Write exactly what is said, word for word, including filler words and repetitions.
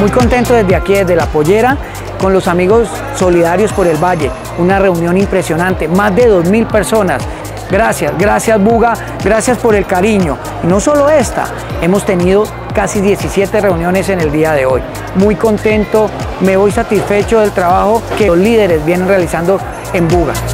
Muy contento desde aquí, desde La Pollera, con los amigos solidarios por el Valle. Una reunión impresionante, más de dos mil personas. Gracias, gracias Buga, gracias por el cariño. Y no solo esta, hemos tenido casi diecisiete reuniones en el día de hoy. Muy contento, me voy satisfecho del trabajo que los líderes vienen realizando en Buga.